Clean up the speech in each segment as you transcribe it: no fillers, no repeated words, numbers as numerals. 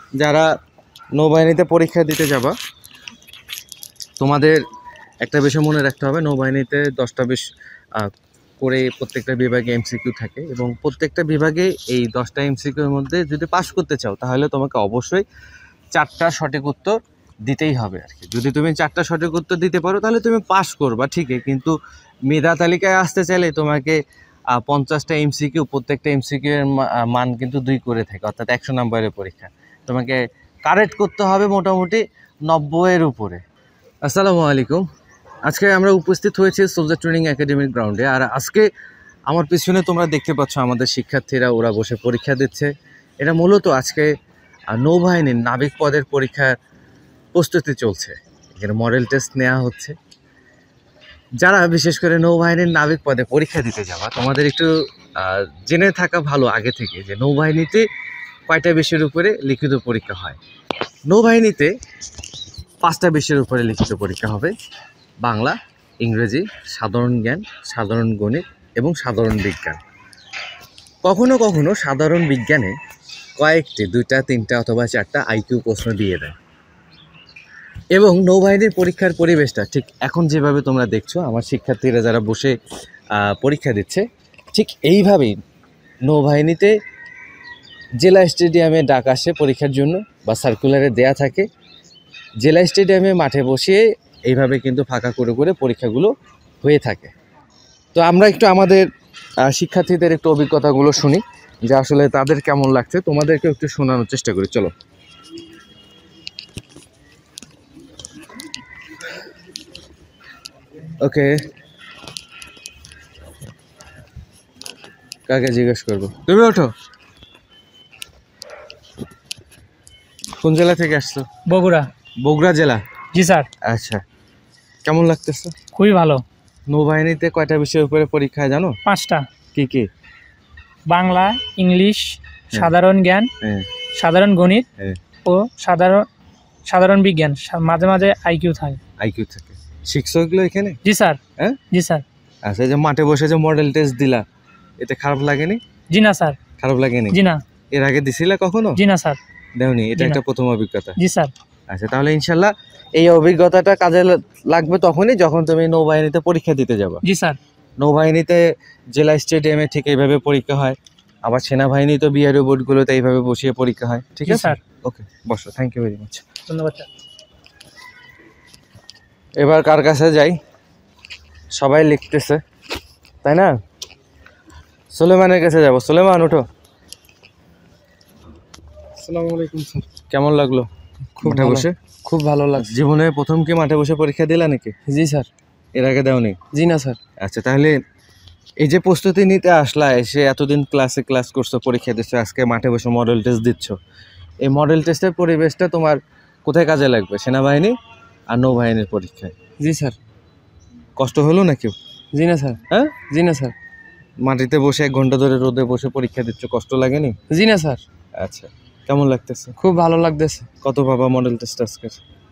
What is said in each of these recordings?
যারা নৌবাহিনীতে পরীক্ষা দিতে যাবা তোমাদের একটা বিষয় মনে রাখতে হবে, নৌবাহিনীতে 10টা করে প্রত্যেকটা বিভাগে এমসিকিউ থাকে এবং প্রত্যেকটা বিভাগে এই 10টা এমসিকিউর মধ্যে যদি পাস করতে চাও তাহলে তোমাকে অবশ্যই 4টা সঠিক উত্তর দিতেই হবে আর কি। যদি তুমি 4টা সঠিক উত্তর দিতে পারো তাহলে তুমি পাস করবা ঠিকই, কিন্তু মেধা তালিকায় আসতে চাইলে তোমাকে 50টা এমসিকিউ, প্রত্যেকটা এমসিকিউ এর মান কিন্তু 2 করে থাকে, অর্থাৎ 100 নম্বরের পরীক্ষা তোমাকে কারেক্ট করতে হবে মোটামুটি 90-এর উপরে। আসসালামু আলাইকুম। আজকে আমরা উপস্থিত হয়েছি সোলজার ট্রেনিং একাডেমির গ্রাউন্ডে। আর আজকে আমার পিছনে তোমরা দেখতে পাচ্ছ আমাদের শিক্ষার্থীরা ওরা বসে পরীক্ষা দিচ্ছে। এটা মূলত আজকে নৌবাহিনীর নাবিক পদের পরীক্ষার প্রস্তুতি চলছে। এখানে মডেল টেস্ট নেওয়া হচ্ছে। যারা বিশেষ করে নৌবাহিনীর নাবিক পদে পরীক্ষা দিতে যাওয়া তোমাদের একটু জেনে থাকা ভালো আগে থেকে যে নৌবাহিনীতে কয়টা বিষয়ের উপরে লিখিত পরীক্ষা হয়। নৌবাহিনীতে 5টা বিষয়ের উপরে লিখিত পরীক্ষা হবে: বাংলা, ইংরেজি, সাধারণ জ্ঞান, সাধারণ গণিত এবং সাধারণ বিজ্ঞান। কখনো কখনো সাধারণ বিজ্ঞানে কয়েকটি 2টা 3টা অথবা 4টা আইকিউ প্রশ্ন দিয়ে দেয়। এবং নৌবাহিনীর পরীক্ষার পরিবেশটা ঠিক এখন যেভাবে তোমরা দেখছো, আমার শিক্ষার্থীরা যারা বসে পরীক্ষা দিচ্ছে ঠিক এইভাবেই নৌবাহিনীতে জেলা স্টেডিয়ামে ডাক আসে পরীক্ষার জন্য বা সার্কুলারে দেয়া থাকে। জেলা স্টেডিয়ামে মাঠে বসিয়ে এইভাবে কিন্তু ফাঁকা করে করে পরীক্ষাগুলো হয়ে থাকে। তো আমরা একটু আমাদের শিক্ষার্থীদের একটু অভিজ্ঞতাগুলো শুনি যে আসলে তাদের কেমন লাগছে, তোমাদেরকে একটু শোনানোর চেষ্টা করি। চলো। ওকে, কাকে জিজ্ঞেস করবো? তুমি ওঠো। কোন জেলা থেকে আসছো? বগুড়া। বগুড়া জেলা? জি স্যার। আচ্ছা, কেমন লাগতেছে? খুবই ভালো। নৌবাহিনীতে কয়টা বিষয়ের উপরে পরীক্ষা জানো? 5টা। কি কি? বাংলা, ইংলিশ, সাধারণ জ্ঞান, সাধারণ গণিত ও সাধারণ বিজ্ঞান। মাঝে মাঝে আইকিউ থাকে। আইকিউ থাকে। শিখছো এগুলো এখানে? জি স্যার। হ্যাঁ জি স্যার। আচ্ছা, যে মাঠে বসে যে মডেল টেস্ট দিলা, এতে খারাপ লাগেনি? জি না স্যার। খারাপ লাগেনি? জি না। এর আগে দিছিলা কখনো? জি না স্যার। দেওনি? এটা একটা প্রথম অভিজ্ঞতা? জি স্যার। আচ্ছা, তাহলে ইনশাল্লাহ এই অভিজ্ঞতাটা কাজে লাগবে তখনই যখন তুমি নৌবাহিনীতে পরীক্ষা দিতে যাবে। জি স্যার। নৌবাহিনীতে জেলা স্টেডিয়ামে ঠিক এইভাবে পরীক্ষা হয়, আবার সেনাবাহিনী তো বিআরও বোর্ডগুলোতে এইভাবে বসিয়ে পরীক্ষা হয়। ঠিক আছে স্যার। ওকে, বসো। Thank you very much. ধন্যবাদ স্যার। এবার কার কাছে যাই? সবাই লিখতেছে তাই না? সুলেমানের কাছে যাব। সুলেমান ওঠো। আসসালামু আলাইকুম স্যার। কেমন লাগলো মাঠে বসে? খুব ভালো লাগছে। জীবনে প্রথম কি মাঠে বসে পরীক্ষা দিলা নাকি? জি স্যার। এর আগে দেওনি? জি না স্যার। আচ্ছা, তাহলে এই যে প্রস্তুতি নিতে আসলা, এসে এতদিন ক্লাস করছো, পরীক্ষা দিচ্ছ, আজকে মাঠে বসে মডেল টেস্ট দিচ্ছ, এই মডেল টেস্টের পরিবেশটা তোমার কোথায় কাজে লাগবে? সেনাবাহিনী আর নৌবাহিনীর পরীক্ষায়? জি স্যার। কষ্ট হলো নাকি? জি না স্যার। হ্যাঁ? জি না স্যার। মাটিতে বসে 1 ঘন্টা ধরে রোদে বসে পরীক্ষা দিচ্ছ, কষ্ট লাগেনি? জি না স্যার। আচ্ছা, কেমন লাগতেছে? খুব ভালো লাগতেছে। কত পাবা মডেল টেস্ট আজকে?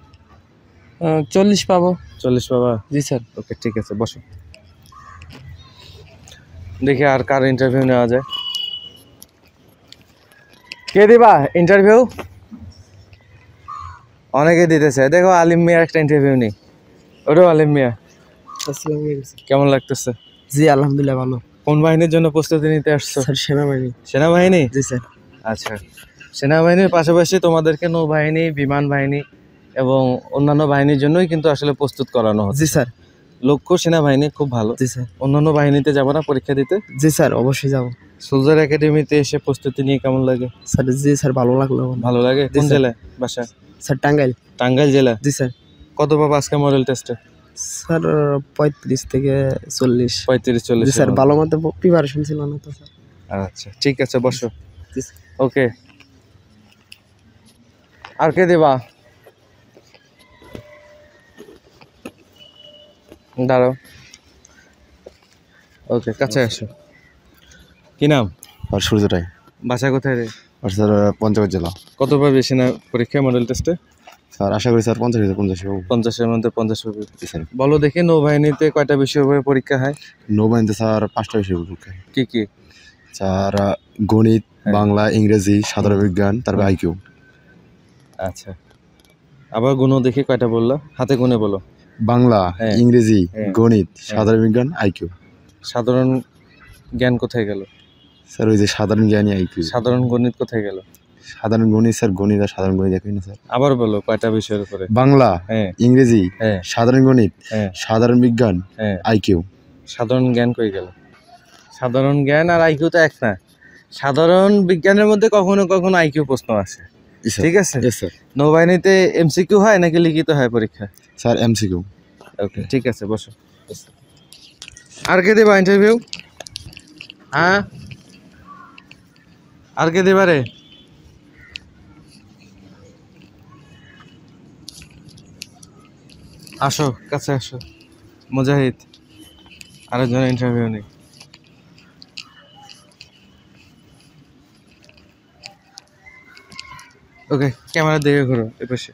40 পাবো। 40 পাবা? জি স্যার। ওকে, ঠিক আছে, বসো। দেখি আর কার ইন্টারভিউ নেওয়া যায়। কে দিবা ইন্টারভিউ? অনেকে দিতেছে। দেখো, আলিম মিয়ার একটা ইন্টারভিউ নেই। ওটাও আলিম মিয়া। আসসালামু আলাইকুম। কেমন লাগতেছে? জি আলহামদুলিল্লাহ ভালো। কোন বাহিনীর জন্য প্রস্তুতি নিতে আসছো? স্যার সেনাবাহিনী। সেনাবাহিনী? জি স্যার। আচ্ছা, সেনাবাহিনীর পাশাপাশি তোমাদেরকে নৌবাহিনী, বিমান বাহিনী এবং অন্যান্য বাহিনীর জন্যই কিন্তু আসলে প্রস্তুত করানো হচ্ছে। জি স্যার। লক্ষ্য সেনাবাহিনী খুব ভালো। জি স্যার। অন্যান্য বাহিনীতে যাবো না পরীক্ষা দিতে? জি স্যার, অবশ্যই যাব। সোলজার একাডেমিতে এসে প্রস্তুতি নিয়ে কেমন লাগে? স্যার জি স্যার, ভালো লাগলো। ভালো লাগে। কোন জেলায় বাসা? স্যার টাঙ্গাইল। টাঙ্গাইল জেলা? জি স্যার। কত পাবো আজকে মডেল টেস্টে? স্যার 35 থেকে 40। 35-40? জি স্যার, ভালো মতো প্রিপারেশন ছিল না তো স্যার। আচ্ছা, ঠিক আছে, বসো। জি স্যার। ওকে, আর কে দেবা? দাঁড়াও। ওকে, কাছে আসো। কি নাম? আর সূর্য রায়। বাসা কোথায় রে? আর স্যার পঞ্চগড় জেলা। কত পাবে সেনা পরীক্ষায় মডেল টেস্টে? স্যার আশা করি স্যার 50 পাবো। 50-এর মধ্যে 50 পাবে। স্যার বলো দেখি, নৌবাহিনীতে কয়টা বিষয়ের উপরে পরীক্ষা হয়? নৌবাহিনীতে স্যার 5টা বিষয় পরীক্ষা। কি কি? স্যার গণিত, বাংলা, ইংরেজি, সাধারণ বিজ্ঞান, তারপর আইকিউ। আচ্ছা, আবার গুণ দেখি কয়টা বললা, হাতে গুনে বলো। বাংলা, হ্যাঁ। ইংরেজি, হ্যাঁ। গণিত, সাধারণ বিজ্ঞান, আইকিউ। সাধারণ জ্ঞান কোথায় গেল? স্যার ওই যে সাধারণ জ্ঞানই আইকিউ। সাধারণ গণিত কোথায় গেল? সাধারণ গণিত স্যার, গণিত আর সাধারণ গণিত একই না স্যার? আবার বলো কয়টা বিষয়ের উপরে? বাংলা, হ্যাঁ। ইংরেজি, হ্যাঁ। সাধারণ গণিত, হ্যাঁ। সাধারণ বিজ্ঞান, হ্যাঁ। আইকিউ। সাধারণ জ্ঞান কই গেল? সাধারণ জ্ঞান আর আইকিউ তো এক না। সাধারণ বিজ্ঞানের মধ্যে কখনো কখনো আইকিউ প্রশ্ন আসে, ঠিক আছে? স্যার। নৌবাহিনীতে এমসিকিউ হয় নাকি লিখিত হয় পরীক্ষা? Sir MCQ. ওকে, ঠিক আছে, বসো। আর কে দেবা ইন্টারভিউ? হ্যাঁ, আর কে দেবা রে? আসো, কাছে আসো। মুজাহিদ, আরেকজন ইন্টারভিউ নেই। ওকে, ক্যামেরার দিকে ঘুরো, এ পাশে।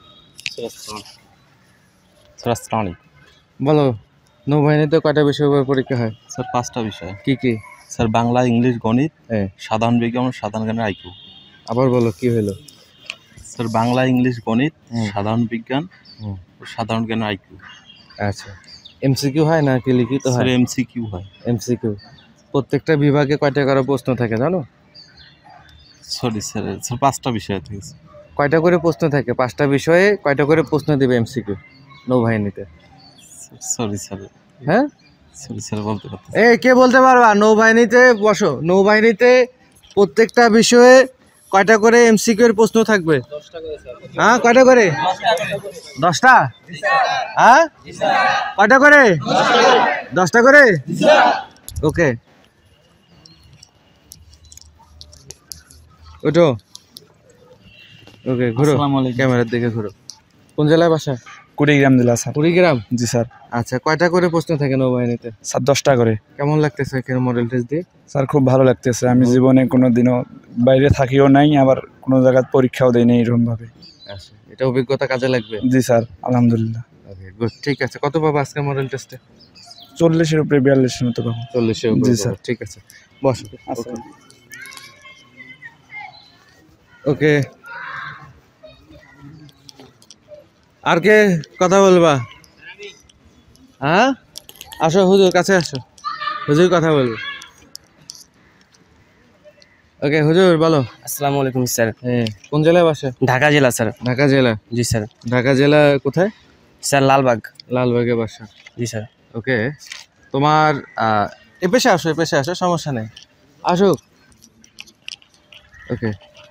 স্যার আসসালামু আলাইকুম। বলো, নৌবাহিনীতে কয়টা বিষয়ের উপর পরীক্ষা হয়? স্যার 5টা বিষয়। কি কি? স্যার বাংলা, ইংলিশ, গণিত, হ্যাঁ। সাধারণ বিজ্ঞান ও সাধারণ জ্ঞানের আইকিউ। আবার বলো কি হলো? স্যার বাংলা, ইংলিশ, গণিত, হুম। সাধারণ বিজ্ঞান হুম। ও সাধারণ জ্ঞানের আইকিউ। আচ্ছা, এমসিকিউ হয় নাকি লিখিত স্যার হয়? এমসিকিউ হয়। এমসিকিউ। প্রত্যেকটা বিভাগে কয়টা করে প্রশ্ন থাকে জানো? সরি স্যার, স্যার 5টা বিষয় থেকে। কয়টা করে প্রশ্ন থাকে? 5টা বিষয়ে কয়টা করে প্রশ্ন দিবে এমসিকিউ নৌবাহিনীতে? সরি স্যার, হ্যাঁ, সরি স্যার বলতে পারতেছি। কে বলতে পারবা? নৌবাহিনীতে বসো, নৌবাহিনীতে প্রত্যেকটা বিষয়ে কয়টা করে এমসিকিউ এর প্রশ্ন থাকবে? হ্যাঁ, কয়টা করে? 10টা? হ্যাঁ, কয়টা করে? 10টা করে। ওকে, ওঠো। ওকে, ঘুরো, আসসালামু আলাইকুম। ক্যামেরার দিকে ঘুরো। কোন জেলায় বাসা? কুড়িগ্রাম জেলা স্যার। কুড়িগ্রাম। জি স্যার। আচ্ছা, কয়টা করে প্রশ্ন থাকে নৌবাহিনীতে? স্যার 10টা করে। কেমন লাগতেছে এখানে মডেল টেস্ট দিয়ে? স্যার খুব ভালো লাগতেছে। আমি জীবনে কোনো দিনও বাইরে থাকিও নাই, আবার কোনো জায়গায় পরীক্ষাও দেই নাই এরকম ভাবে। আচ্ছা, এটা অভিজ্ঞতা কাজে লাগবে। জি স্যার, আলহামদুলিল্লাহ। ওকে, গুড, ঠিক আছে। কত পাবো আজকে মডেল টেস্টে? 40-এর উপরে 42-এর মতো পাবো। 40-এর উপরে জি পাবো, স্যার। ঠিক আছে, বসো। আচ্ছা। ওকে, আর কে কথা বলবা? হ্যাঁ, আসো হুজুর, কাছে আসো, হুজুর কথা বলবো। ওকে হুজুর, বলো। আসসালামু আলাইকুম স্যার। হ্যাঁ, কোন জেলায় বাসা? ঢাকা জেলা স্যার। ঢাকা জেলা। জি স্যার। ঢাকা জেলা কোথায়? স্যার লালবাগ। লালবাগে বাসা। জি স্যার। ওকে, তোমার এ পেশে আসো, এ পেশে আসো, সমস্যা নেই, আসো। ওকে,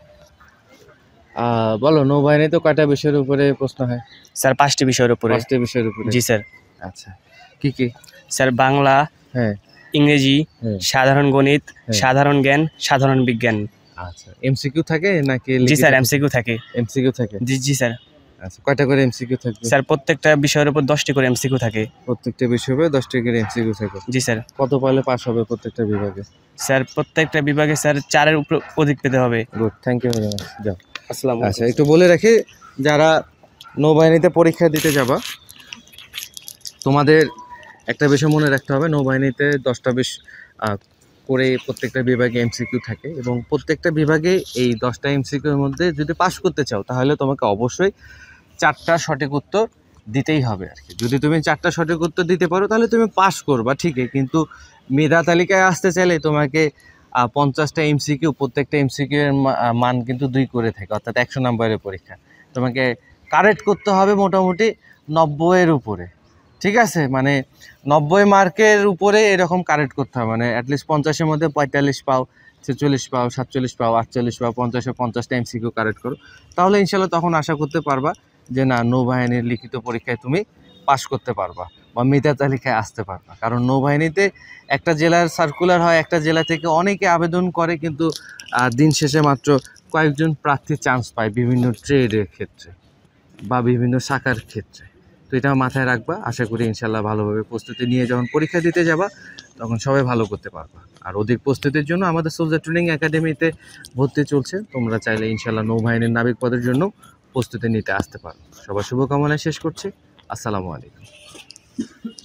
বলো, নৌবাহিনীতে কয়টা বিষয়ের উপরে প্রশ্ন হয়? স্যার 5টি বিষয়ের উপরে। 5টি বিষয়ের উপরে। জি স্যার। আচ্ছা, কি কি? স্যার বাংলা, হ্যাঁ। ইংরেজি, হ্যাঁ। সাধারণ গণিত, হ্যাঁ। সাধারণ জ্ঞান, সাধারণ বিজ্ঞান। আচ্ছা, এমসিকিউ থাকে নাকি? জি স্যার, এমসিকিউ থাকে। এমসিকিউ থাকে। জি স্যার। আচ্ছা, কয়টা করে এমসিকিউ থাকবে? স্যার প্রত্যেকটা বিষয়ের উপর 10টি করে এমসিকিউ থাকে। প্রত্যেকটা বিষয়ে 10টি করে এমসিকিউ থাকে। জি স্যার। কত পাইলে পাস হবে প্রত্যেকটা বিভাগে? স্যার প্রত্যেকটা বিভাগে স্যার 4-এর উপর অধিক পেতে হবে। Good, thank you very much. যাও। আসসালামু আচ্ছা, একটু বলে রাখি, যারা নৌবাহিনীতে পরীক্ষা দিতে যাবা, তোমাদের একটা বিষয় মনে রাখতে হবে, নৌবাহিনীতে 10টা করে প্রত্যেকটা বিভাগে এমসিকিউ থাকে এবং প্রত্যেকটা বিভাগে এই 10টা এমসিকিউর মধ্যে যদি পাস করতে চাও তাহলে তোমাকে অবশ্যই 4টা সঠিক উত্তর দিতেই হবে আর কি। যদি তুমি 4টা সঠিক উত্তর দিতে পারো তাহলে তুমি পাস করবা, ঠিকই, কিন্তু মেধা তালিকায় আসতে চাইলে তোমাকে 50টা এমসিকিউ, প্রত্যেকটা এমসিকিউ এর মান কিন্তু 2 করে থাকে, অর্থাৎ 100 নম্বরের পরীক্ষা। তোমাকে কারেক্ট করতে হবে মোটামুটি 90-এর উপরে, ঠিক আছে? মানে 90 মার্কের উপরে এরকম কারেক্ট করতে হবে, মানে অ্যাটলিস্ট 50-এর মধ্যে 45 পাও, 46 পাও, 47 পাও, 48 পাও, 50-এ 50টা এমসিকিউ কারেক্ট করো, তাহলে ইনশাল্লাহ তখন আশা করতে পারবা যে না, নৌবাহিনীর লিখিত পরীক্ষায় তুমি পাশ করতে পারবা বা মেধা তালিকায় আসতে পারবা। কারণ নৌবাহিনীতে একটা জেলার সার্কুলার হয়, একটা জেলা থেকে অনেকে আবেদন করে, কিন্তু দিন শেষে মাত্র কয়েকজন প্রার্থী চান্স পায় বিভিন্ন ট্রেডের ক্ষেত্রে বা বিভিন্ন শাখার ক্ষেত্রে। তো এটা মাথায় রাখবা। আশা করি ইনশাল্লাহ ভালোভাবে প্রস্তুতি নিয়ে যখন পরীক্ষা দিতে যাবা তখন সবাই ভালো করতে পারবা। আর অধিক প্রস্তুতির জন্য আমাদের সোলজার ট্রেনিং একাডেমিতে ভর্তি চলছে, তোমরা চাইলে ইনশাল্লাহ নৌবাহিনীর নাবিক পদের জন্য প্রস্তুতি নিতে আসতে পারো। সবার শুভকামনায় শেষ করছি। আসসালামু আলাইকুম।